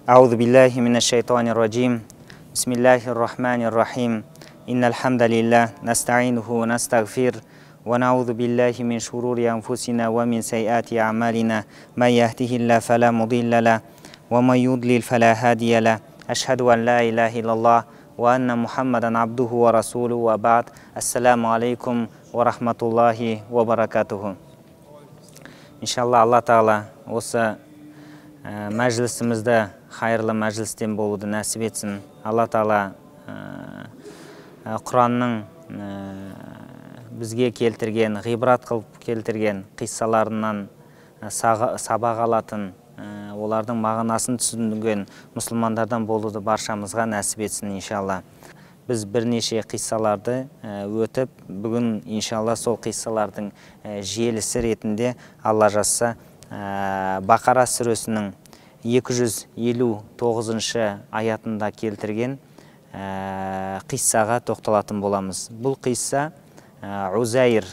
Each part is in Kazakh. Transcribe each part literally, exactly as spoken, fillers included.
أعوذ بالله من الشيطان الرجيم بسم الله الرحمن الرحيم إن الحمد لله نستعينه ونستغفر ونعوذ بالله من شرور أنفسنا ومن سيئات أعمالنا من يهده الله فلا مضل له ومن يضلل فلا هادي له أشهد أن لا إله إلا الله وأن محمدا عبده ورسوله وبعد السلام عليكم ورحمة الله وبركاته. Иншалла, Алла Тағала осы мәжілісімізді хайырлы мәжілістен болуды нәсіп етсін. Алла Тағала Құранның бізге келтірген, ғибрат қылып келтірген қиссаларынан сабақ алатын, олардың мағынасын түсінген мұсылмандардан болуды баршамызға нәсіп етсін иншалла. Біз бірнеше қиссаларды өтіп, бүгін иншалла сол қиссалардың желісі ретінде Алла жазса Бақара сүресінің екі жүз елу тоғызыншы аятында келтірген қиссаға тоқталатын боламыз. Бұл қисса Узайр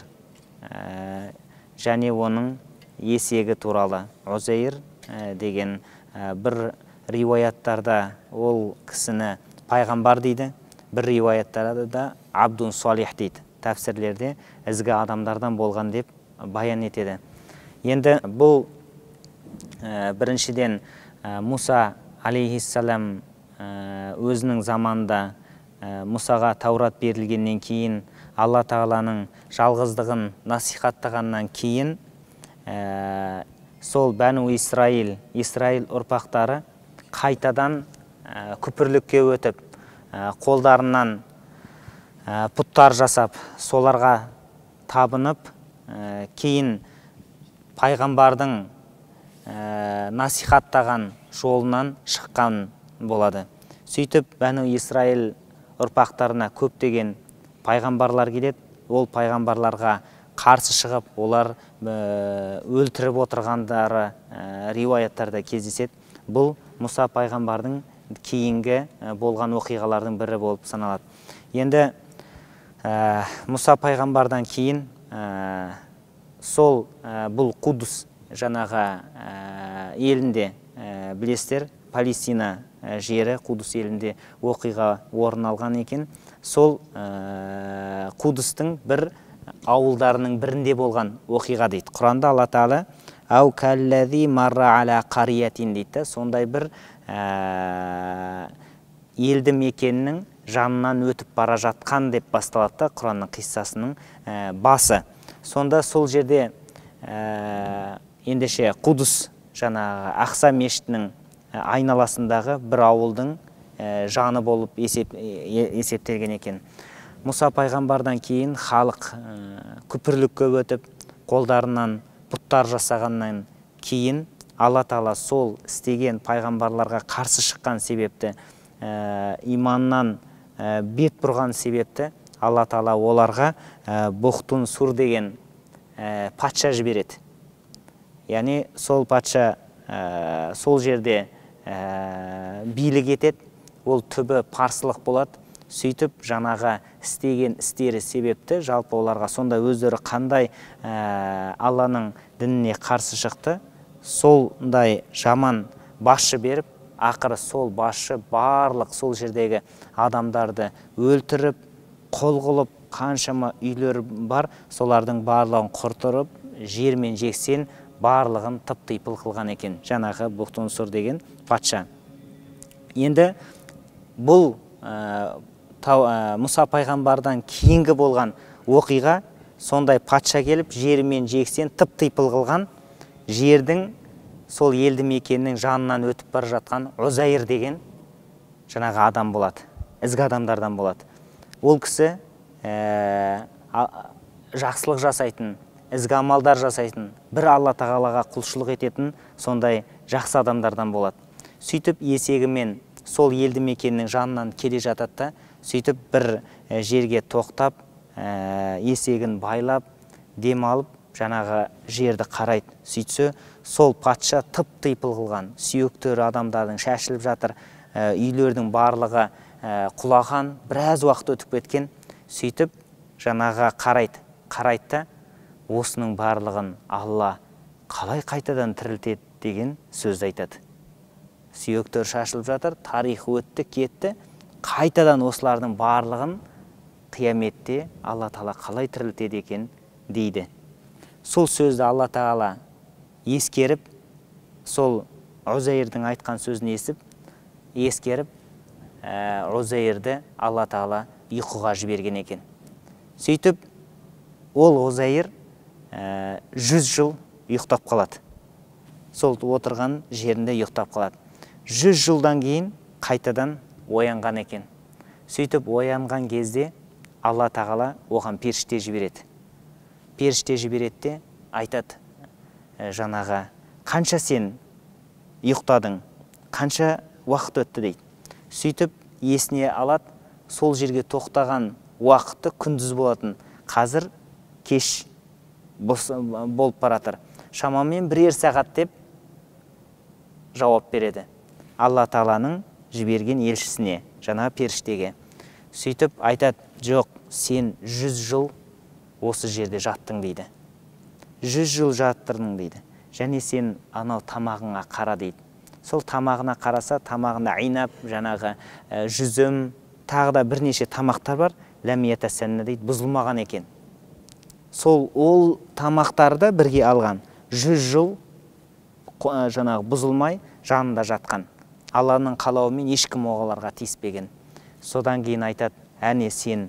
және оның есегі туралы. Узайр деген бір риуаяттарда ол кісіні пайғамбар дейді, бір риуаяттарда да Абдун Салих дейді. Тәфсірлерде ізгі адамдардан болған деп баян етеді. Енді бұл біріншіден Муса алейхиссалам өзінің заманында Мусаға Таурат берілгеннен кейін, Алла Тағаланың жалғыздығын насихаттағаннан кейін, сол Бәну Исраил, Исраил ұрпақтары қайтадан күпірлікке өтіп, қолдарынан пұттар жасап, соларға табынып, кейін пайғамбардың насихаттаған жолынан шыққан болады. Сөйтіп, Бәну Исраил ұрпақтарына көптеген пайғамбарлар келеді. Ол пайғамбарларға қарсы шығып, олар өлтіріп отырғандары риуаяттарда кездеседі. Бұл Мұса пайғамбардың кейінгі болған оқиғалардың бірі болып саналады. Енді Мұса пайғамбардан кейін сол бұл Қудус жаңағы елінде білесіздер, Палестина жері Қудус елінде оқиға орын алған екен. Сол Қудустың бір ауылдарының бірінде болған оқиға дейді. Құранда Алла Тағала «Ау кәлләзи марра аля қариятин» дейді. Сондай бір елді мекеннің жанынан өтіп бара жатқан деп басталады Құранның қиссасының басы. Сонда сол жерде ендеше Қудус жаңағы Ақса мешітінің айналасындағы бір ауылдың жаны болып есептелген екен. Мұса пайғамбардан кейін халық күпірлікке өтіп, қолдарынан пұттар жасағаннан кейін Алла Тағала сол істеген пайғамбарларға қарсы шыққан себепті, иманнан бет бұрған себепті Алла Тағала оларға Бұхтун Сур деген патша жібереді. Яғни сол патша сол жерде билік етеді, ол түбі парсылық болады. Сөйтіп, жаңаға істеген істері себепті жалпы оларға сонда өздері қандай Алланың дініне қарсы шықты, солдай жаман басшы беріп, ақыры сол басшы барлық сол жердегі адамдарды өлтіріп, қол қылып, қаншама үйлер бар, солардың барлығын құртырып, жермен жексен барлығын тып-типыл қылған екен, жаңағы Бұхтун Сур деген патша. Енді бұл Мұса пайғамбардан кейінгі болған оқиға, сондай патша келіп, жермен жексен тып-типыл қылған жердің сол елді мекеннің жанынан өтіп бара жатқан Узайр деген жаңағы адам болады, ізгі адамдардан болады. Ол кісі жақсылық жасайтын, ізгі амалдар жасайтын, бір Алла Тағалаға құлшылық ететін сондай жақсы адамдардан болады. Сөйтіп, есегімен сол елді мекеннің жанынан келе жатады, сөйтіп бір жерге тоқтап, есегін байлап, дем алып, жаңағы жерді қарайды. Сөйтсе, сол патша тып-типыл қылған, сүйектері адамдардың шашылып жатыр, үйлердің барлығы құлаған, біраз уақыт өтіп кеткен. Сөйтіп, жаңағы қарайды, қарайды, осының барлығын Алла қалай қайтадан тірілтеді деген сөзді айтады. сүйектер шашылып жатыр, тарих өтті, кетті. Қайтадан осылардың барлығын қияметте Алла Тағала қалай тірілтеді екен дейді. Сол сөзді Алла Тағала ескеріп, сол Узайрдің айтқан сөзін естіп, ескеріп, Узайрді Алла Тағала ұйқыға жіберген екен. Сөйтіп, ол Узайр жүз жыл ұйықтап қалады. Сол отырған жерінде ұйықтап қалады. Жүз жылдан кейін қайтадан оянған екен. Сөйтіп, оянған кезде Алла Тағала оған періште жібереді. Періште жібереді де айтады, жаңағы, қанша сен ұйықтадың, қанша уақыт өтті дейді. Сөйтіп, есіне алады, сол жерге тоқтаған уақытты күндіз болатын. Қазір кеш болып баратыр. Шамамен бірер сағат деп жауап береді. Алла Тағаланың жіберген елшісіне, жаңа періштеге. Сөйтіп айтады, жоқ, сен жүз жыл осы жерде жаттың дейді. Жүз жыл жаттырдың дейді. Және сен анау тамағыңа қара дейді. Сол тамағына қараса, тамағында айнап, жаңағы жүзім, тағы да бірнеше тамақтар бар, ләмията сәнні дейді, бұзылмаған екен. Сол ол тамақтарды бірге алған. Жүз жыл жаңағы бұзылмай жанында жатқан. Алланың қалауымен ешкім оғаларға тиіспеген. Содан кейін айтады, әне сен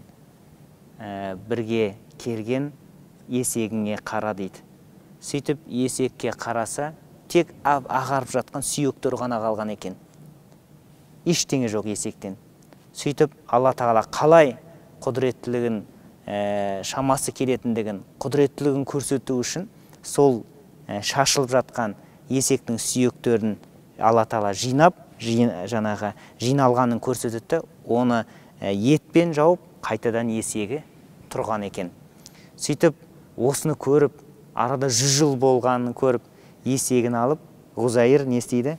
бірге келген есегіңе қара дейді. Сөйтіп, есекке қараса, тек ағарып жатқан сүйектер ғана қалған екен. Ештеңе жоқ есектен. Сөйтіп, Алла Тағала қалай құдіреттілігін, шамасы келетіндігін, құдіреттілігін көрсету үшін сол шашылып жатқан есектің сүйектерін Алла Тағала жинап, жаңағы жиналғанын көрсетті, оны етпен жауып, қайтадан есегі тұрған екен. Сөйтіп, осыны көріп, арада жүз жыл болғанын көріп, есегін алып, Узайр не істейді?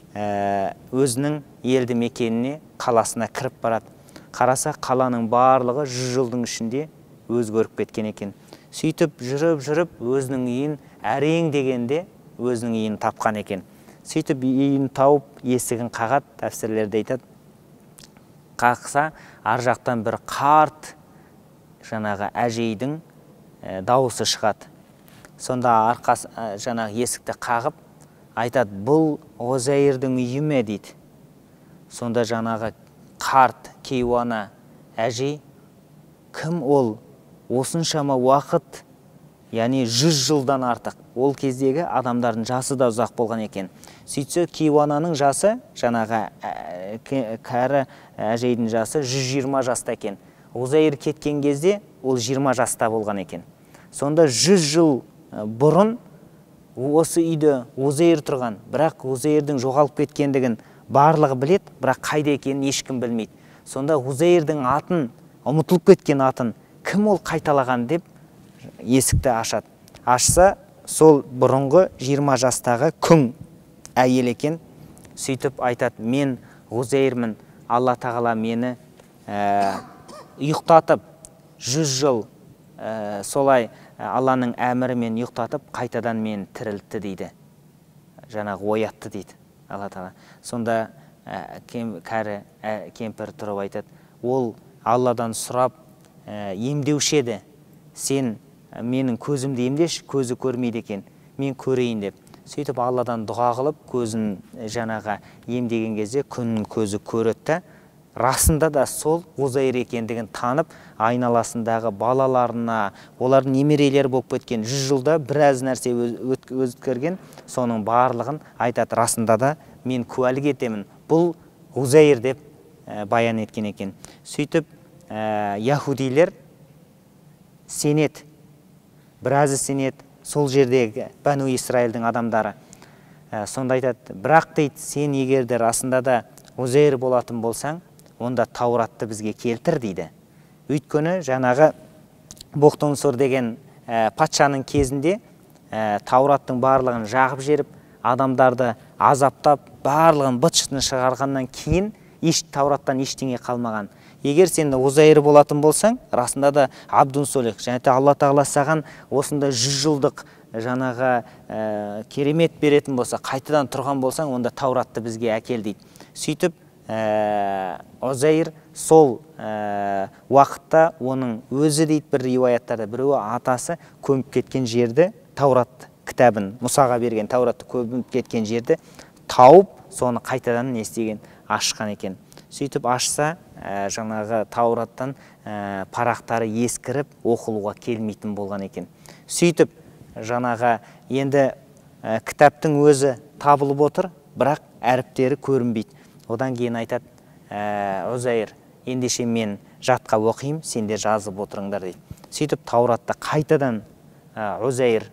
Өзінің елді мекеніне, қаласына кіріп барады. Қараса, қаланың барлығы жүз жылдың ішінде өзгеріп кеткен екен. Сөйтіп, жүріп-жүріп, өзінің үйін әрең дегенде өзінің үйін тапқан екен. Сөйтіп, үйін тауып, есігін қағады, тәфсірлерде айтады. Қақса, ар жақтан бір қарт жаңағы әжейдің дауысы шығады. Сонда арқасы жаңағы есікті қағып, айтады, бұл Узайрдің үйі ме дейді. Сонда жаңағы қарт кейуана әжей, кім ол? Осыншама уақыт, яғни жүз жылдан артық. Ол кездегі адамдардың жасы да ұзақ болған екен. Сөйтсе, кейуананың жасы, жаңағы кәрі әжейдің жасы жүз жиырма жаста екен. Узайр кеткен кезде ол жиырма жаста болған екен. Сонда жүз жыл бұрын осы үйде Узайр тұрған, бірақ Узайрдің жоғалып кеткендігін барлығы білет, бірақ қайда екенін ешкім білмейді. Сонда Узайрдің атын, ұмытылып кеткен атын, кім ол қайталаған деп есікті ашады. Ашса, сол бұрынғы жиырма жастағы күң әйел екен. Сөйтіп айтады, мен Узайрмін, Алла Тағала мені ұйықтатып, жүз жыл солай Алланың әмірімен ұйықтатып, қайтадан мен тірілтті дейді. Жаңағы оятты дейді Алла Тағала. Сонда кәрі кемпір тұрып айтады, ол Алладан сұрап емдеуші еді. Сен менің көзімді емдеші, көзі көрмейді екен, мен көрейін деп. Сөйтіп Алладан дұға қылып, көзін жаңағы емдеген кезде күннің көзі көреді. Расында да сол Узайр екендігін танып, айналасындағы балаларына, олардың немерелері болып кеткен жүз жылда біраз нәрсе өткерген, соның барлығын айтады. Расында да мен куәлік етемін, бұл Узайр деп баян еткен екен. Сөйтіп, яһудилер сенет, біразы сенет, сол жердегі Бәну Исраилдің адамдары. Сонда айтады, бірақ дейді, сен егерде расында да Узайр болатын болсаң, онда Тауратты бізге келтір дейді. Өйткені жаңағы Бұхтунсор деген патшаның кезінде Таураттың барлығын жағып жеріп, адамдарды азаптап, барлығын быт-шытын шығарғаннан кейін еш Таураттан ештеңе қалмаған. Егер сен Узайр болатын болсаң, расында да Абдун Солих, және Алла Тағала саған осында жүз жылдық жаңаға ә, керемет беретін болса, қайтадан тұрған болсаң, онда Тауратты бізге әкел дейді. Сөйтіп ә, Озайр сол ә, уақытта оның өзі дейді бір риуаяттарда, біреуі атасы көміп кеткен жерді, Таурат кітабын, Мұсаға берген Тауратты көміп кеткен жерді тауып, соны қайтадан не істеген, ашқан екен. Сөйтіп ашса, ә, жаңағы Таураттан ә, парақтары ескіріп, оқылуға келмейтін болған екен. Сөйтіп жаңаға енді ә, кітаптың өзі табылып отыр, бірақ әріптері көрінбейді. Одан кейін айтады, ә, Озайр, ендеше мен жатқа оқимын, сендер жазып отырыңдар дейді. Сөйтіп Тауратта қайтадан ә, Озайр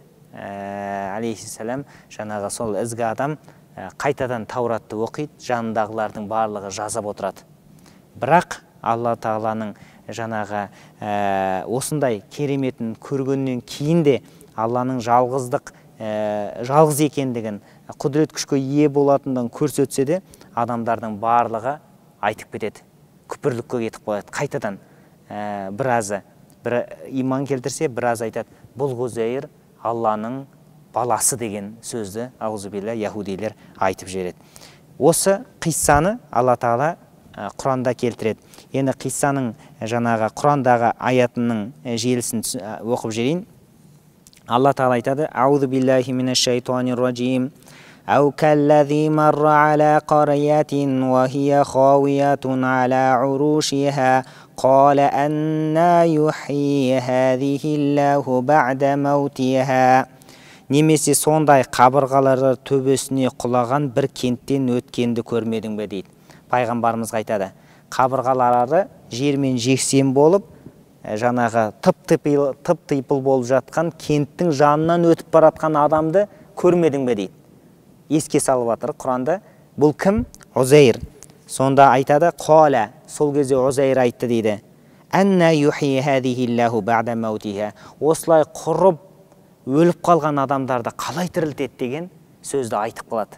ә, алейхиссалам, жаңағы сол ізгі адам ә, қайтадан Тауратты оқиды, жанындағылардың барлығы жазып отырады. Бірақ Алла Тағаланың жаңағы ә, осындай кереметін көргеннен кейін де Алланың жалғыздық, ә, жалғыз екендігін, құдірет күшке ие болатындығын көрсетсе де, адамдардың барлығы айтып кетеді, күпірлікке кетіп қояды. Қайтадан ә, біразы бір иман келтірсе, біраз айтады, бұл Озайр Алланың баласы деген сөзді аузубилля яһудилер айтып жібереді. Осы қиссаны Алла Тағала Құранда келтіреді. Енді қиссаның жаңағы Құрандағы аятының желісін оқып жіберейін. Алла Тағала айтады: "Аузу биллахи минаш шайтанир ражим. Ау каллази марра аля қариятин ва хия хауиятун аля урушиха қала анна юхи хазихиллаху бa'да маутиха." Немесе сондай қабырғалары төбесіне құлаған бір кенттен өткенді көрмедің бе дейді. Пайғамбарымыз айтады, қабырғалары жермен жексен болып, жаңағы тып-типыл болып жатқан кенттің жанынан өтіп баратқан адамды көрмедің бе дейді. Еске салып жатыр Құранда. Бұл кім? Озайр. Сонда айтады, қала, сол кезде Озайр айтты дейді. Анна юхи хазихиллаху бa'да маутиха. Осылай құрып өліп қалған адамдарды қалай тірілтеді деген сөзді айтып қалады.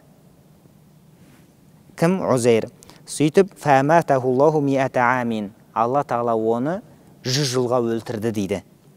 Кім? Озайр. Сөйтіп, фаматахуллаху миата амин. Алла Тағала оны жүз жылға өлтірді дейді.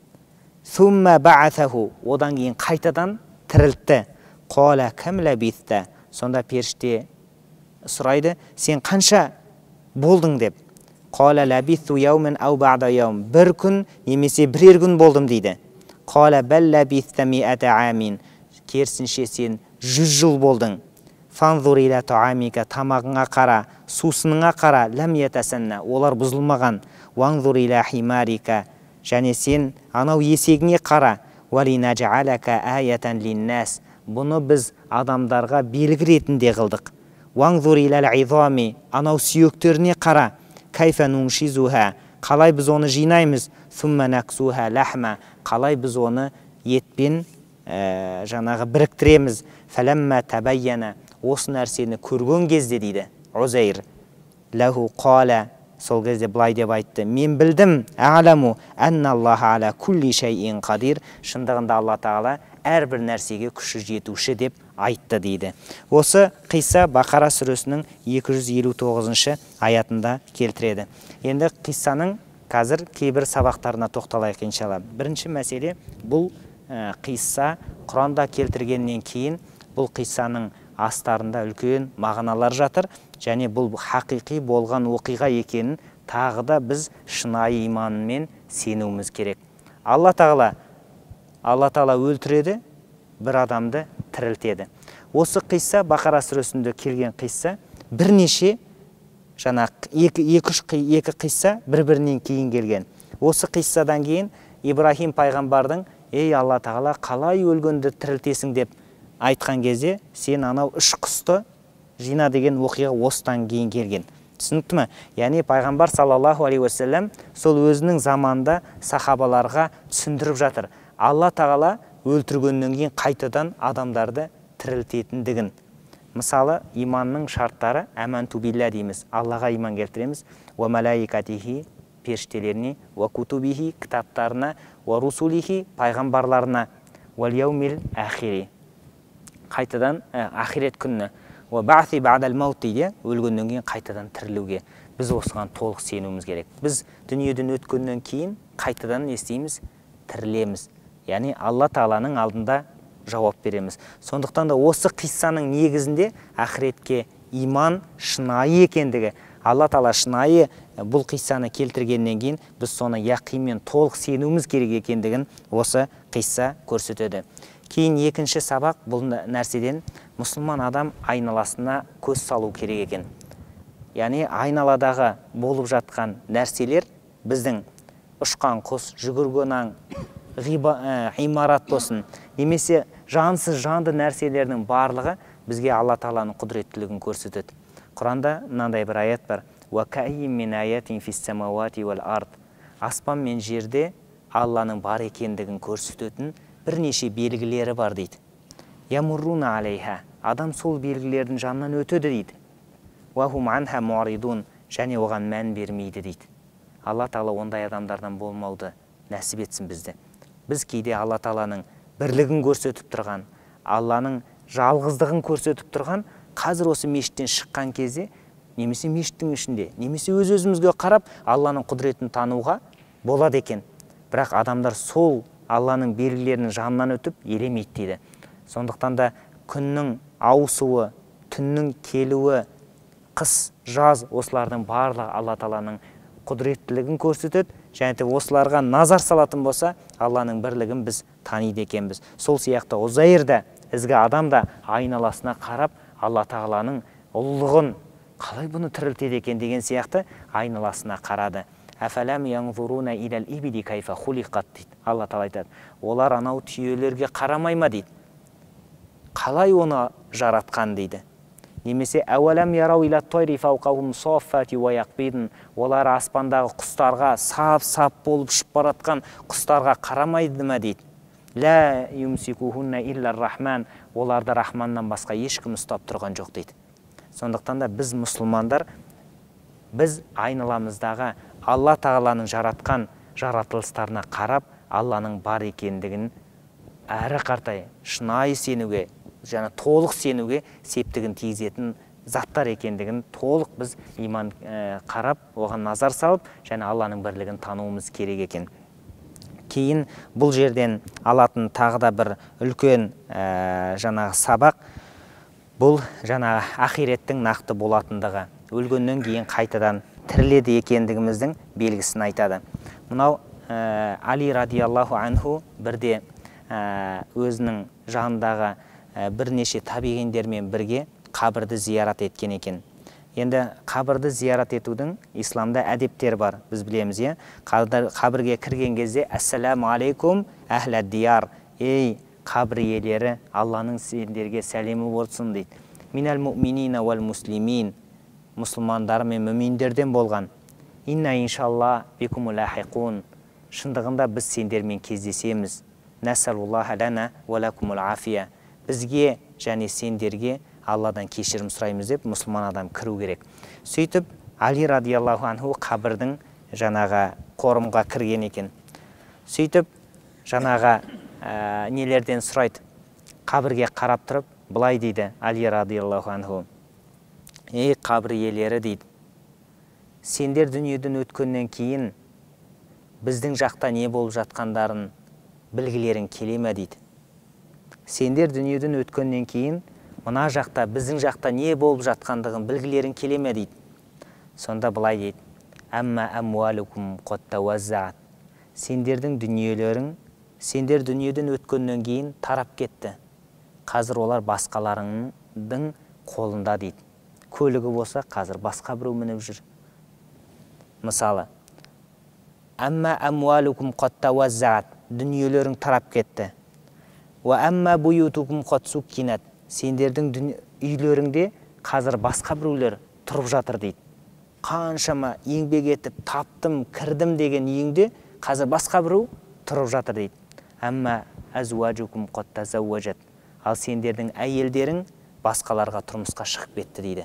Сумма ба'атаху. Одан кейін қайтадан тірілтті. Қала кім лабитта. Сонда періште сұрайды, сен қанша болдың деп. Қала лабитту яумен ау бa'да яум. Бір күн немесе бірер күн болдым дейді. Қала бәл лабитта миата амин. Керісінше сен жүз жыл болдың. Фанзур иля таамика. Тамағыңа қара, сусыныңа қара, лам ятасанна. Олар бұзылмаған. Ванзур иля химарика. Және сен анау есегіңе қара. Валинажалака аятан линнас. Бұны біз адамдарға белгі ретінде қылдық. Ванзур иля изами. Анау сүйектеріне қара. Кайфа нуншизуха. Қалай біз оны жинаймыз? Сумма наксуха лахма. Қалай біз оны етпен ә, жаңағы біріктіреміз? Фаламма табайяна. Осы нәрсені көрген кезде дейді Озайр, лаху қала, сол кезде былай деп айтты, мен білдім, а'ламу анналлаха аля кулли шайин қадир. Шындығында Алла Тағала әрбір нәрсеге күші жетуші деп айтты дейді. Осы қисса Бақара сүресінің екі жүз елу тоғызыншы аятында келтіреді. Енді қиссаның қазір кейбір сабақтарына тоқталайық иншалла. Бірінші мәселе, бұл ә, қисса Құранда келтіргеннен кейін бұл қиссаның астарында үлкен мағыналар жатыр, және бұл хақиқи болған оқиға екенін тағы да біз шынайы иманмен сенуіміз керек. Алла Тағала Алла Тағала өлтіреді, бір адамды тірілтеді. Осы қисса Бақара сүресінде келген қисса бірнеше жаңа екі-үш екі қисса бір-бірінен кейін келген. Осы қиссадан кейін Ибрахим пайғамбардың, ей Алла Тағала, қалай өлгенді тірілтесің деп айтқан кезде, сен анау үш құсты жина деген оқиға осыдан кейін келген. Түсінікті ме? Яғни пайғамбар саллаллаху алейхи уассалам сол өзінің заманда сахабаларға түсіндіріп жатыр. Алла Тағала өлтіргеннен кейін қайтадан адамдарды тірілтетіндігін. Мысалы, иманның шарттары әманту билля дейміз. Аллаға иман келтіреміз. Ва малаикатихи, періштелеріне, ва кутубихи, кітаптарына, ва русулихи, пайғамбарларына, ва яумил ахири, қайтадан ахирет күнні, ва бa'си бa'дал маут дейді, өлгеннен кейін қайтадан тірілуге. Біз осыған толық сенуіміз керек. Біз дүниеден өткеннен кейін қайтадан естейміз, тірілеміз. Яғни Алла Тағаланың алдында жауап береміз. Сондықтан да осы қиссаның негізінде ақыретке иман шынайы екендігі, Алла Тағала шынайы бұл қиссаны келтіргеннен кейін біз соны яқинмен толық сенуіміз керек екендігін осы қисса көрсетеді. Кейін екінші сабақ бұл нәрседен мұсылман адам айналасына көз салу керек екен. Яғни айналадағы болып жатқан нәрселер біздің ұшқан құс, жүгірген аң, ғимарат болсын, немесе жансыз жанды нәрселердің барлығы бізге Алла Тағаланың құдіреттілігін көрсетеді. Құранда мынандай бір аят бар: «Уакаим мин аятин фис самавати вал ард». Аспан мен жерде Алланың бар екендігін көрсететін бірнеше белгілері бар дейді. Ямурруна алейха. Адам сол белгілердің жанынан өтеді дейді. Уахум анха муаридун. Және оған мән бермейді дейді. Алла Тағала ондай адамдардан болмауды нәсіп етсін бізді. Біз кейде Алла Тағаланың бірлігін көрсетіп тұрған, Алланың жалғыздығын көрсетіп тұрған, қазір осы мешіттен шыққан кезде, немесе мешіттің ішінде, немесе өз-өзімізге қарап Алланың құдіретін тануға болады екен. Бірақ адамдар сол Алланың белгілерінің жанынан өтіп елемейді дейді. Сондықтан да күннің ауысуы, түннің келуі, қыс, жаз, осылардың барлығы Алла Тағаланың құдіреттілігін көрсетеді. Және де осыларға назар салатын болса, Алланың бірлігін біз таниды екенбіз. Сол сияқты Ұзайр да, ізгі адам да айналасына қарап Алла Тағаланың ұлылығын, қалай бұны тірілтеді екен деген сияқты айналасына қарады. Афалам янзуруна илал ибили кайфа хулиқат дейді. Алла Тағала айтады: олар анау түйелерге қарамай ма дейді. Қалай оны жаратқан дейді. Немесе әуәләм ярау иля тойри фауқахум соффати ва яқбидн. Олар аспандағы құстарға сап-сап болып ұшып баратқан құстарға қарамайды ма дейді. Ла юмсикухунна иллар рахман. Оларды Рахманнан басқа ешкім ұстап тұрған жоқ дейді. Сондықтан да біз мұсылмандар, біз айналамыздағы Алла Тағаланың жаратқан жаратылыстарына қарап, Алланың бар екендігін әрі қартай шынайы сенуге, және толық сенуге септігін тигізетін заттар екендігін толық біз иман қарап, оған назар салып, және Алланың бірлігін тануымыз керек екен. Кейін бұл жерден алатын тағы да бір үлкен жаңағы сабақ, бұл жаңағы ақиреттің нақты болатындығы, өлгеннен кейін қайтадан тіріледі екендігіміздің белгісін айтады. Мынау Али радиаллаху анху бірде өзінің жанындағы бірнеше табиғиндермен бірге қабірді зиярат еткен екен. Енді қабірді зиярат етудің исламда әдептері бар, біз білеміз, е? Қабірге кірген кезде «Ассаламу алейкум әхләд дияр». Ей қабір иелері, Алланың сендерге сәлемі болсын дейді. Минал муъминина вал муслимин. Мұсылмандар мен мүминдерден болған. Инна иншалла бикуму лахиқун. Шындығында біз сендермен кездесеміз. Насаллаллаху лана ва лакумул афия. Бізге және сендерге Алладан кешірім сұраймыз деп мұсылман адам кіру керек. Сөйтіп Али радиаллаху анху қабірдің жаңағы қорымға кірген екен. Сөйтіп жаңағы нелерден сұрайды. Қабірге қарап тұрып, былай дейді Али радиаллаху анху: ей қабір иелері дейді, сендер дүниеден өткеннен кейін біздің жақта не болып жатқандарын білгілерің келе ме дейді. Сендер дүниеден өткеннен кейін мына жақта, біздің жақта не болып жатқандығын білгілерің келе ме дейді. Сонда былай дейді: әмма әмуалукум қоттауаззаат. Сендердің дүниелерің, сендер дүниеден өткеннен кейін тарап кетті. Қазір олар басқаларыңның қолында дейді. Көлігі болса, қазір басқа біреу мініп жүр. Мысалы, әмма әмуалукум қоттауаззаат. Дүниелерің тарап кетті. Ва әмма буютукум қотсуккинат. Сендердің үйлеріңде қазір басқа біреулер тұрып жатыр дейді. Қаншама еңбек етіп, таптым, кірдім деген үйіңде қазір басқа біреу тұрып жатыр дейді. Әмма әзуажукум қоттазауажат. Ал сендердің әйелдерің басқаларға тұрмысқа шығып кетті дейді.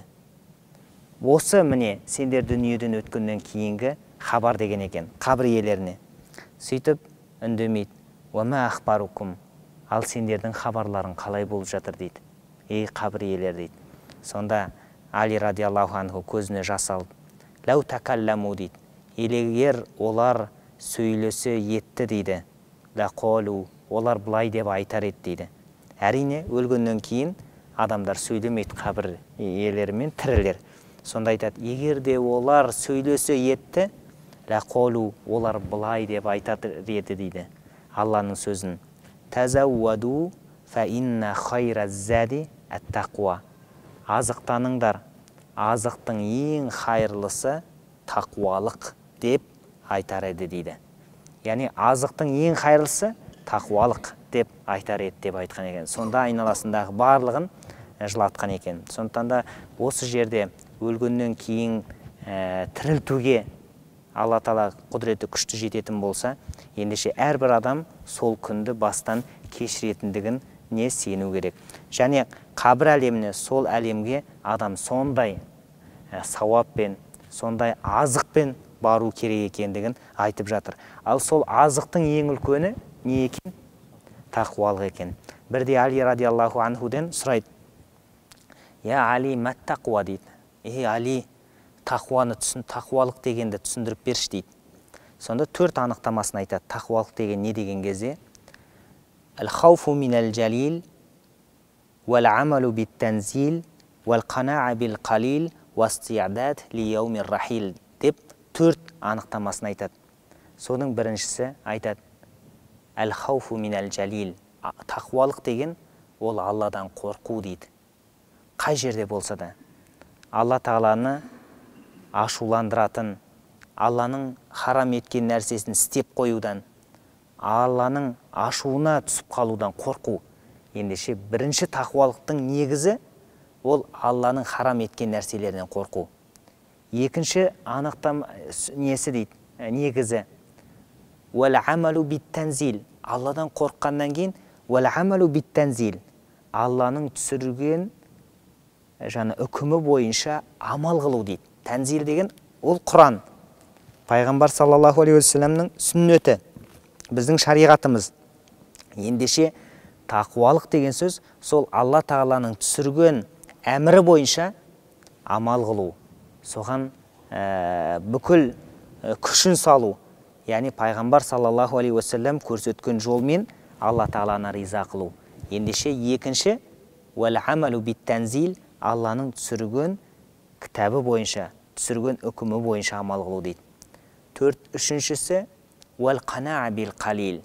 Осы міне сендер дүниеден өткеннен кейінгі хабар деген екен қабір иелеріне. Сөйтіп үндемейді. Ва ма ахбарукум. Ал сендердің хабарларың қалай болып жатыр дейді. Ей қабір иелері дейді. Сонда Али радиаллаху анху көзіне жас алып: ләу такалламу дейді. Егер олар сөйлесе етті дейді. Лақолу, олар былай деп айтар еді дейді. Әрине өлгеннен кейін адамдар сөйлемейді, қабір иелері мен тірілер. Сонда айтады, егер де олар сөйлесе етті, лақолу, олар былай деп айтады еді дейді. Алланың сөзін. Тазауаду фа инна хайра зади ат-тақуа. Азықтаныңдар, азықтың ең хайырлысы тақуалық деп айтар еді дейді. Яғни азықтың ең хайырлысы тақуалық деп айтар еді деп айтқан екен. Сонда айналасындағы барлығын жылатқан екен. Сондықтан да осы жерде өлгеннен кейін ә, тірілтуге Алла Тағала құдіреті күшті жететін болса, ендеше әрбір адам сол күнді бастан кешіретіндігін не сену керек. Және қабір әлеміне, сол әлемге адам сондай ә, сауаппен, сондай азықпен бару керек екендігін айтып жатыр. Ал сол азықтың ең үлкені не екен? Тақуалық екен. Бірде Али радиаллаху анхуден сұрайды. Я Али мәт-тақуа дейді. Ей Али, тақуаны түсін, тақуалық дегенді түсіндіріп берші дейді. Сонда төрт анықтамасын айтады. Тақуалық деген не деген кезде? Әл-хауфу минәл-жәлил, вәл-амалу бит-тәнзил, вәл-қанаа бил-қалил, вәстиъдад ли-яумир-рахил деп төрт анықтамасын айтады. Соның біріншісі айтады. Әл-хауфу минәл-жәлил. Тақуалық деген ол Алладан қорқу дейді. Қай жерде болса да. Алла Тағаланы ашуландыратын, Алланың харам еткен нәрсесін істеп қоюдан, Алланың ашуына түсіп қалудан қорқу. Ендеше бірінші тақуалықтың негізі ол Алланың харам еткен нәрселерінен қорқу. Екінші анықтам несі дейді, негізі уәл-амалу бит-тәнзил. Алладан қорыққаннан кейін уәл-амалу бит-тәнзил. Алланың түсірген жаңа үкімі бойынша амал қылу дейді. Тәнзил деген ол Құран. Пайғамбар саллаллаху алейхи уассаламның сүннеті, біздің шариғатымыз. Ендеше тақуалық деген сөз сол Алла Тағаланың түсірген әмірі бойынша амал қылу. Соған ә, бүкіл ә, күшін салу. Яғни пайғамбар саллаллаху алейхи уассалам көрсеткен жолмен Алла Тағаланы риза қылу. Ендеше екінші уәл-амалу бит-тәнзил. Алланың түсірген кітабы бойынша, түсірген үкімі бойынша амал қылу дейді. Төрт, үшіншісі уәл-қанаа бил-қалил.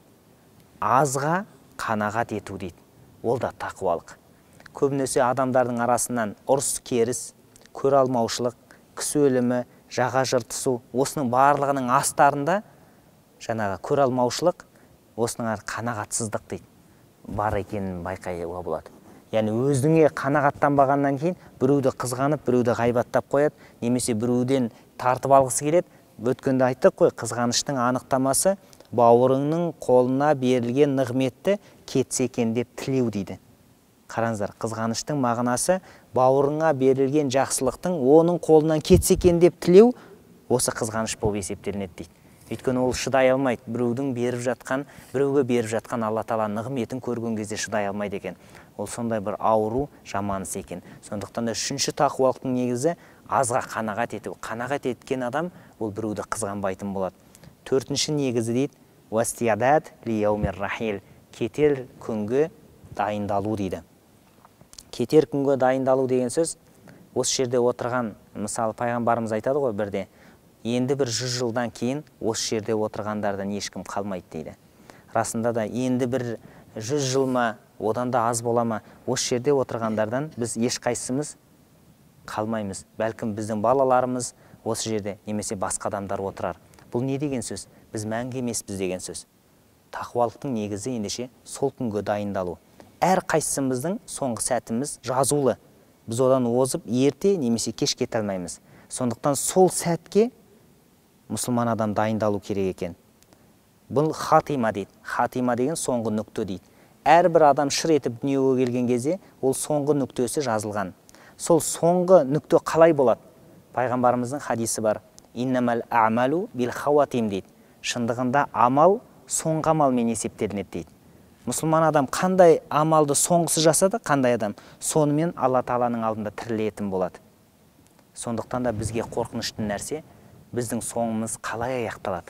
Азға қанағат ету дейді. Ол да тақуалық. Көбінесе адамдардың арасынан ұрыс керіс, көр алмаушылық, кісі өлімі, жаға жыртысу, осының барлығының астарында жаңағы көр алмаушылық, осының қанағатсыздық дейді. Бар екенін байқауға болады. Яғни өзіңе қанағаттанбағаннан кейін біреуді қызғанып, біреуді ғайбаттап қояды, немесе біреуден тартып алғысы келеді. Өткенде айттық қой, қызғаныштың анықтамасы бауырыңның қолына берілген нығметті кетсе екен деп тілеу дейді. Қараңыздар, қызғаныштың мағынасы бауырыңа берілген жақсылықтың оның қолынан кетсе екен деп тілеу, осы қызғаныш болып есептелінеді дейді. Өйткені ол шыдай алмайды. Біреудің беріп жатқан, біреуге беріп жатқан Алла Тағала нығметін көрген кезде шыдай алмайды екен. Ол сондай бір ауру, жаманыс екен. Сондықтан да үшінші тақуалықтың негізі азға қанағат ету. Қанағат еткен адам ол біреуді қызғанбайтын болады. Төртінші негізі дейді, уастиъдад ли-яумир-рахил. Кетер күнге дайындалу дейді. Кетер күнге дайындалу деген сөз, осы жерде отырған, мысалы пайғамбарымыз айтады ғой бірде, енді бір жүз жылдан кейін осы жерде отырғандардан ешкім қалмайды дейді. Расында да енді бір жүз жыл ма, одан да аз бола ма, осы жерде отырғандардан біз ешқайсымыз қалмаймыз. Бәлкім біздің балаларымыз осы жерде, немесе басқа адамдар отырар. Бұл не деген сөз? Біз мәңгі емеспіз деген сөз. Тақуалықтың негізі ендеше сол күнге дайындалу. Әр қайсымыздың соңғы сәтіміз жазулы. Біз одан озып ерте немесе кеш кете алмаймыз. Сондықтан сол сәтке мұсылман адам дайындалу керек екен. Бұл хатима дейді. Хатима деген соңғы нүкте дейді. Әрбір адам шыр етіп дүниеге келген кезде ол соңғы нүктесі жазылған. Сол соңғы нүкте қалай болады? Пайғамбарымыздың хадисі бар. Иннамал а'малу бил хаватим дейді. Шындығында амал соңғы амалмен есептелінеді дейді. Мұсылман адам қандай амалды соңғысы жасады, қандай адам сонымен Алла Тағаланың алдында тірілетін болады. Сондықтан да бізге қорқынышты нәрсе біздің соңымыз қалай аяқталады.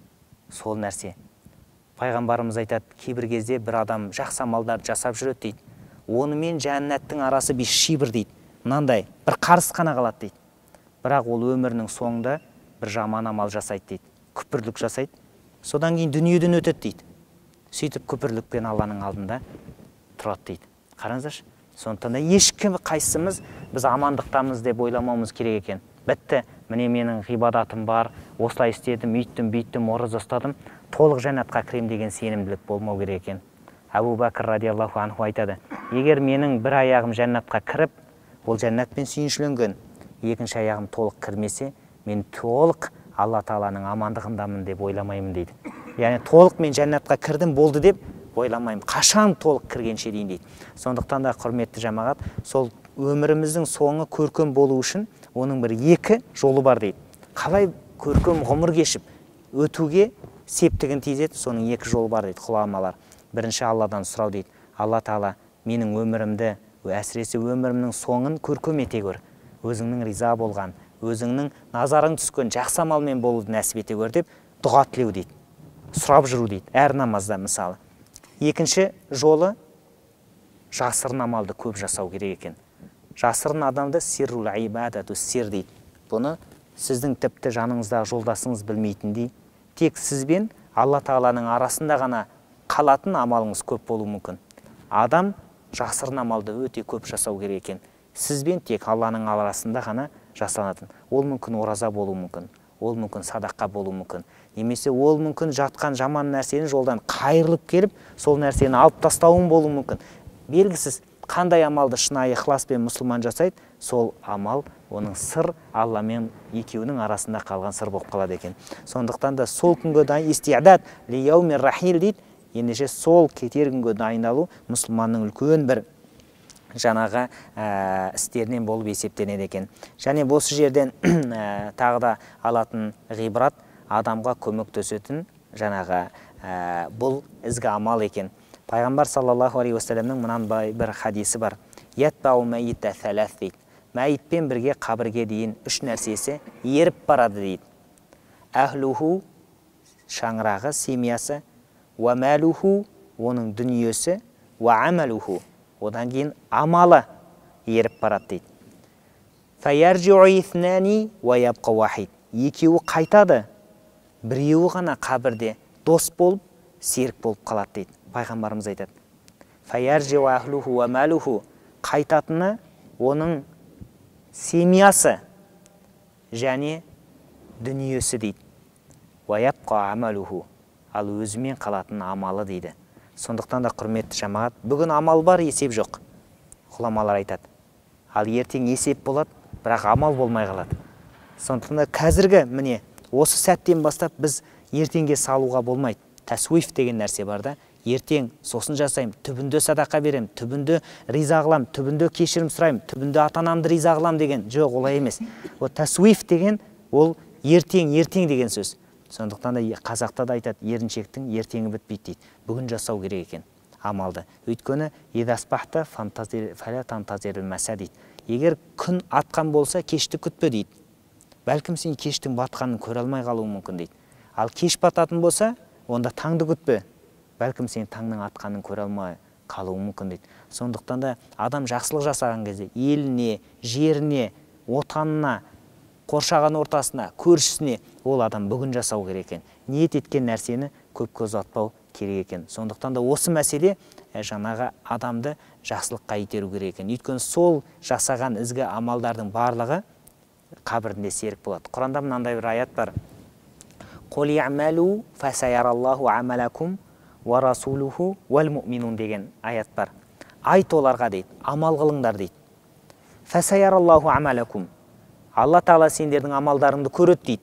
Сол нәрсе. Пайғамбарымыз айтады, кейбір кезде бір адам жақсы амалдарды жасап жүреді дейді. онымен жәннаттың арасы бес шибір дейді. Мынандай бір қарыс қана қалады дейді. Бірақ ол өмірінің соңында бір жаман амал жасайды дейді. Күпірлік жасайды. Содан кейін дүниеден өтеді дейді. Сөйтіп күпірлікпен Алланың алдында тұрады дейді. Қараңыздаршы. Сондықтан да ешкім қайсымыз біз амандықтамыз деп ойламауымыз керек екен. Бітті, міне менің ғибадатым бар, осылай істедім, үйттім, бүйттім, ораза ұстадым, толық жәннатқа кірем деген сенімділік болмау керек екен. Абу Бәкір радиаллаху анху айтады, егер менің бір аяғым жәннатқа кіріп, ол жәннатпен сүйіншіленген, екінші аяғым толық кірмесе, мен толық Алла Тағаланың амандығындамын деп ойламаймын дейді. Яғни толық мен жәннатқа кірдім болды деп ойламаймын. Қашан толық кіргенше дейін дейді. Сондықтан да құрметті жамағат, сол өміріміздің соңы көркем болу үшін оның бір екі жолы бар дейді. Қалай көркем ғұмыр кешіп өтуге септігін тигізеді, соның екі жолы бар дейді ғұламалар. Бірінші Алладан сұрау дейді. Алла Тағала менің өмірімді, әсіресе өмірімнің соңын көркем ете көр. Өзіңнің риза болған, өзіңнің назарың түскен жақсы амалмен болуды нәсіп ете көр деп дұға тілеу дейді. Сұрап жүру дейді. Әр намазда мысалы. Екінші жолы жасырын амалды көп жасау керек екен. Жасырын адамды сиррул ибадату сир дейді. Бұны сіздің тіпті жаныңыздағы жолдасыңыз білмейтіндей, тек сізбен Алла Тағаланың арасында ғана қалатын амалыңыз көп болуы мүмкін. Адам жасырын амалды өте көп жасау керек екен. Сізбен тек Алланың арасында ғана жасалатын. Ол мүмкін ораза болуы мүмкін, ол мүмкін садаққа болуы мүмкін. Немесе ол мүмкін жатқан жаман нәрсені жолдан қайырылып келіп, сол нәрсені алып тастауын болуы мүмкін. Белгісіз қандай амалды шынайы ықыласпен мұсылман жасайды, сол амал оның сыр Алламен екеуінің арасында қалған сыр болып қалады екен. Сондықтан да сол күнге дайын истиадат ли яумир рахил дейді. Ендеше сол кетер күнге дайындалу мұсылманның үлкен бір жаңағы ә, істерінен болып есептенеді екен. Және осы жерден ә, тағы да алатын ғибрат адамға көмектесетін жаңағы ә, бұл ізгі амал екен. Пайғамбар саллаллаху алейхи уассаламның мынандай бір хадисі бар. Ятбау мәйитә сәләс дейді. Мәйітпен бірге қабірге дейін үш нәрсесі еріп барады дейді. Әхлуху, шаңырағы, семьясы, уа мәлуху, оның дүниесі, уа амалуху, одан кейін амалы еріп барады дейді. Фаяржиу итhnani уа ябқа вахид. Екеуі қайтады, біреуі ғана қабірде дос болып, серік болып қалады дейді. Пайғамбарымыз айтады. Фаяржиу ахлуху уа мәлуху, қайтатыны оның семьясы және дүниесі дейді. Уа ябқа амалуху, ал өзімен қалатын амалы дейді. Сондықтан да құрметті жамағат, бүгін амал бар, есеп жоқ. Ғұламалар айтады. Ал ертең есеп болады, бірақ амал болмай қалады. Сондықтан да қазіргі міне осы сәттен бастап біз ертеңге салуға болмайды. Тәсуиф деген нәрсе бар да, ертең сосын жасайым, түбінде садақа берем, түбінде риза қылам, түбінде кешірім сұрайым, түбінде ата-анамды риза қылам деген жоқ, олай емес. Ол тәсуиф деген ол ертең, ертең деген сөз. Сондықтан да қазақта да айтады, еріншектің ертеңі бітпейді дейді. Бүгін жасау керек екен амалды. Өйткені едаспахта фәлә тантазирул мәсә дейді. Егер күн атқан болса, кешті күтпе дейді. Бәлкім сен кештің батқанын көре алмай қалуы мүмкін дейді. Ал кеш бататын болса, онда таңды күтпе. Бәлкім сен таңның атқанын көре алмай қалуы мүмкін дейді. Сондықтан да адам жақсылық жасаған кезде еліне, жеріне, отанына, қоршаған ортасына, көршісіне ол адам бүгін жасау керек екен. Ниет еткен нәрсені көпке ұзатпау керек екен. Сондықтан да осы мәселе жаңағы адамды жақсылыққа итеру керек екен. Өйткені сол жасаған ізгі амалдардың барлығы қабірінде серік болады. Құранда мынандай бір аят бар. Қол иъмалу фасайараллаху амалакум ва расулуху вал муъминун деген аят бар. Айт оларға дейді, амал қылыңдар дейді. Фасайараллаху амалакум, Алла Тағала сендердің амалдарыңды көреді дейді.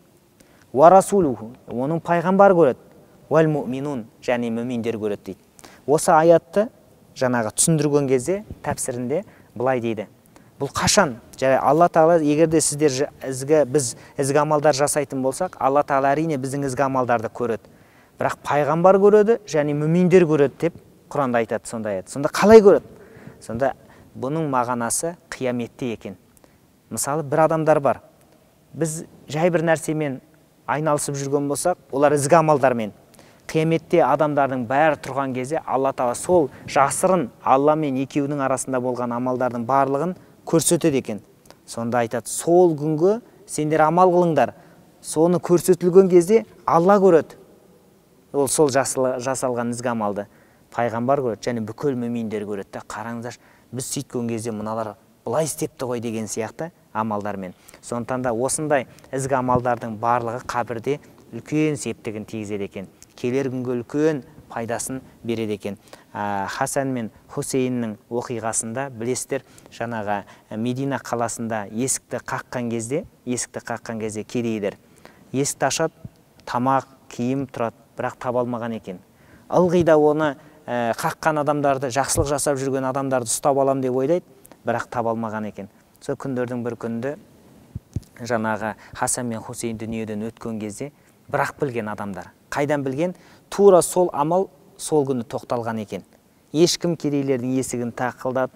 Ва расулуху, оның пайғамбар көреді. Вал муъминун, және мүминдер көреді дейді. Осы аятты жаңағы түсіндірген кезде тәпсірінде былай дейді. Бұл қашан? Алла Тағала егерде сіздер ізгі біз ізгі амалдар жасайтын болсақ, Алла Тағала әрине біздің ізгі амалдарды көреді. Бірақ пайғамбар көреді және мүминдер көреді деп Құранда айтады сондай аят. Сонда қалай көреді? Сонда бұның мағынасы қияметте екен. Мысалы, бір адамдар бар. Біз жай бір нәрсемен айналысып жүрген болсақ, олар ізгі амалдармен. қияметте адамдардың бәрі тұрған кезде Алла Тағала сол жасырын Алла мен екеуінің арасында болған амалдардың барлығын көрсетеді екен. Сонда айтады, сол күнгі сендер амал қылыңдар. Соны көрсетілген кезде Алла көреді. Ол сол жасалған ізгі амалды пайғамбар көреді, және бүкіл мүминдер көреді. Қараңыздар, біз сөйткен кезде мыналар былай істепті ғой деген сияқты амалдармен. Сондықтан да осындай ізгі амалдардың барлығы қабірде үлкен септігін тигізеді екен. Келер күнге үлкен пайдасын береді екен. Хасан мен Хусейннің оқиғасында білесіздер, жаңағы Медина қаласында есікті қаққан кезде, есікті қаққан кезде кедейлер есікті ашады, тамақ, киім тұрады, бірақ таба алмаған екен. Ылғи да оны қаққан адамдарды, жақсылық жасап жүрген адамдарды ұстап алам деп ойлайды, бірақ таба алмаған екен. Сол күндердің бір күнінде жаңағы Хасан мен Хусейн дүниеден өткен кезде бірақ білген адамдар. Қайдан білген? Тура сол амал сол күні тоқталған екен. Ешкім кедейлердің есігін тақылдап,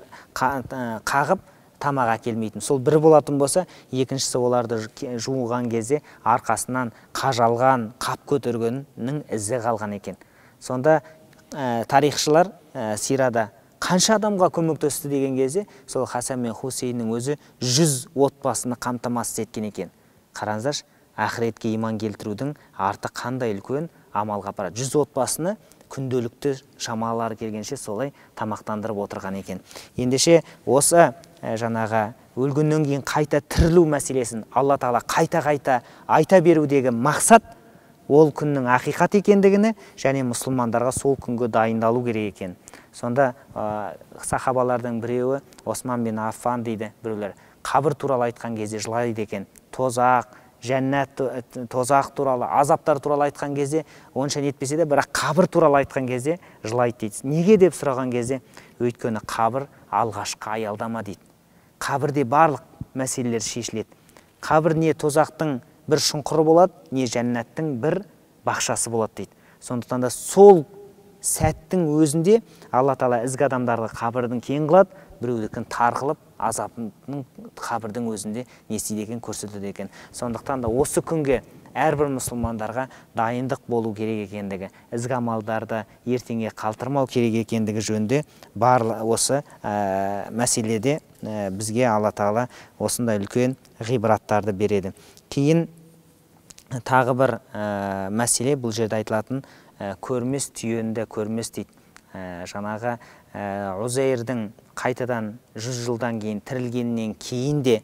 қағып тамақ әкелмейтін. Сол бір болатын болса, екіншісі оларды жуылған кезде арқасынан қажалған, қап көтергеннің ізі қалған екен. Сонда ә, тарихшылар ә, сирада қанша адамға көмектесті деген кезде, сол Хасан мен Хусейннің өзі жүз отбасыны қамтамасыз еткен екен. Қараңыздаршы, ақыретке иман келтірудің арты қандай үлкен амалға апарады. Жүз отбасыны күнделікті шамалары келгенше солай тамақтандырып отырған екен. Ендеше осы ә, жаңағы өлгеннен кейін қайта тірілу мәселесін Алла Тағала қайта-қайта айта берудегі мақсат ол күннің ақиқат екендігіне және мұсылмандарға сол күнге дайындалу керек екен. Сонда ә, сахабалардың біреуі Осман бен Аффан дейді, біреулер қабір туралы айтқан кезде жылайды екен. Тозақ, жәннат, тозақ туралы, азаптар туралы айтқан кезде онша нетпесе де, бірақ қабір туралы айтқан кезде жылайды дейді. Неге деп сұраған кезде, өйткені қабір алғашқы аялдама дейді. Қабірде барлық мәселелер шешіледі. Қабір не тозақтың бір шұңқыры болады, не жәннаттың бір бақшасы болады дейді. Сондықтан да сол сәттің өзінде Алла Тағала ізгі адамдарды қабірдің кең қылады, біреудікін тар қылып, азабының қабірдің өзінде не істейді екен, көрсетеді екен. Сондықтан да осы күнге әрбір мұсылмандарға дайындық болу керек екендігі, ізгі амалдарды ертеңге қалтырмау керек екендігі жөнінде бар осы ә, мәселеде ә, бізге Алла Тағала осындай үлкен ғибраттарды береді. Кейін тағы бір ә, мәселе, бұл жерде айтылатын ә, көрмес түйенді көрмес дейді. Ә, жаңағы ә, Узайрдің қайтадан жүз жылдан кейін тірілгеннен кейін де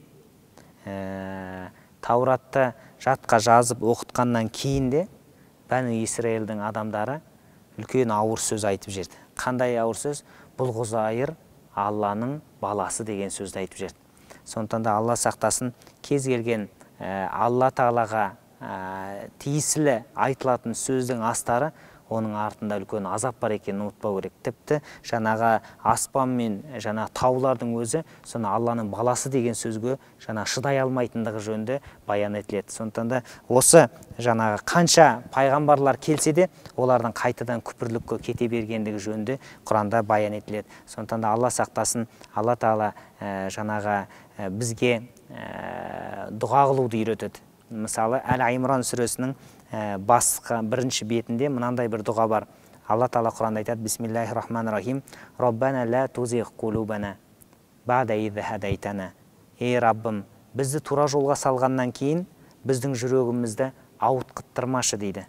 ә, Тауратты жатқа жазып оқытқаннан кейін де Бәні Исраилдің адамдары үлкен ауыр сөз айтып жерді. Қандай ауыр сөз? Бұл Ғузайр Алланың баласы деген сөзді айтып жерді. Сондықтан да Алла сақтасын, кез келген ә, Алла Тағалаға ә, тиесілі айтылатын сөздің астары оның артында үлкен азап бар екенін ұмытпау керек. Тіпті жаңағы аспан мен жаңағы таулардың өзі соны Алланың баласы деген сөзге жаңа шыдай алмайтындығы жөнінде баян етіледі. Сондықтан да осы жаңағы қанша пайғамбарлар келсе де олардың қайтадан күпірлікке кете бергендігі жөнінде Құранда баян етіледі. Сондықтан да Алла сақтасын, Алла Тағала ә, жаңағы ә, бізге ә, дұға қылуды үйретеді. Мысалы, Әл-Имран сүресінің басқа бірінші бетінде мынандай бір дұға бар. Алла Тағала Құранда айтады: Бисмиллахир-рахманир-рахим. Роббана ла тузиғ қулубана баъда из һадайтана. Ей Раббым, бізді тура жолға салғаннан кейін біздің жүрегімізді ауытқыттырмашы дейді.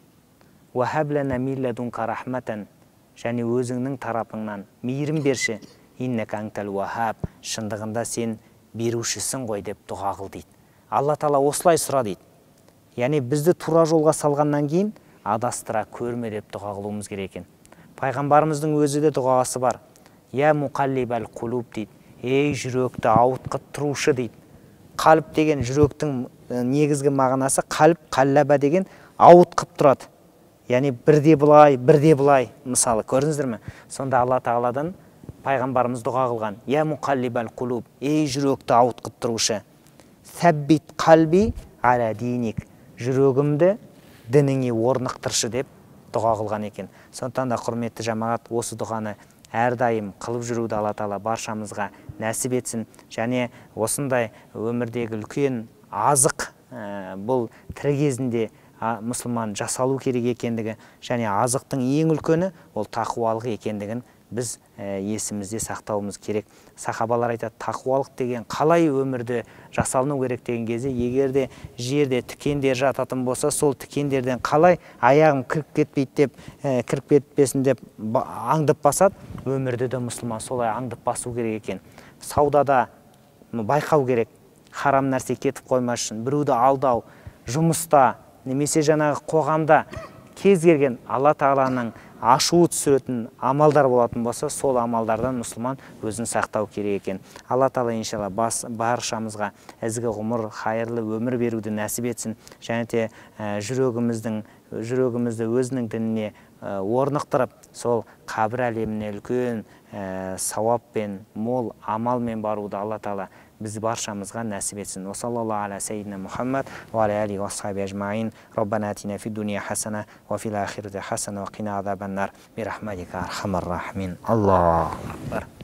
Ва хаб лана мин ладунка рахматан. Және өзіңнің тарапыңнан мейірім берші. Иннека антал вахаб. Шындығында сен берушісің ғой деп дұға қыл дейді. Алла Тағала осылай сұра дейді. Яғни бізді тура жолға салғаннан кейін адастыра көрме деп дұға қылуымыз керек екен. Пайғамбарымыздың өзі де дұғасы бар. Я муқаллибал қулуб дейді. Ей жүректі ауытқыттырушы дейді. Қалып деген жүректің негізгі мағынасы қалып, қаллаба деген ауытқып тұрады. Яғни бірде бұлай, бірде бұлай, мысалы, көрдіңіздер ме? Сонда Алла Тағаладан пайғамбарымыз дұға қылған. Я муқаллибал қулуб. Ей жүректі ауытқыттырушы. Сәббит қалби аля диник. Жүрегімді дініңе орнықтыршы деп дұға қылған екен. Сондықтан да құрметті жамағат, осы дұғаны әрдайым қылып жүруді Алла Тағала баршамызға нәсіп етсін. Және осындай өмірдегі үлкен азық, ә, бұл тірі кезінде мұсылман жасалу керек екендігі, және азықтың ең үлкені ол тақуалық екендігін біз есімізде сақтауымыз керек. Сахабалар айтады, тақуалық деген қалай өмірде жасалыну керек деген кезде, егер де жерде тікендер жататын болса, сол тікендерден қалай аяғым кіріп кетпейді деп, кіріп кетпесін деп аңдып басады, өмірде де мұсылман солай аңдып басу керек екен. Саудада байқау керек, харам нәрсе кетіп қоймас үшін, біреуді алдау, жұмыста, немесе жаңағы қоғамда кез келген Алла Тағаланың ашуы түсіретін амалдар болатын болса, сол амалдардан мұсылман өзін сақтау керек екен. Алла Тағала иншалла баршамызға ізгі ғұмыр, хайырлы өмір беруді нәсіп етсін, және де жүрегіміздің жүрегімізді өзінің дініне орнықтырып, сол қабір әлеміне үлкен сауаппен, мол амалмен баруды Алла Тағала біз баршамызға нәсіп етсін. Саллаллаху аля сайидина Мухаммад ва аля алихи ва асхаби ажмаин. Роббана атина фид дуния хасана ва фил ахирати хасана ва қина азабан нар. Бирахматика архамар рахимин. Аллаху акбар.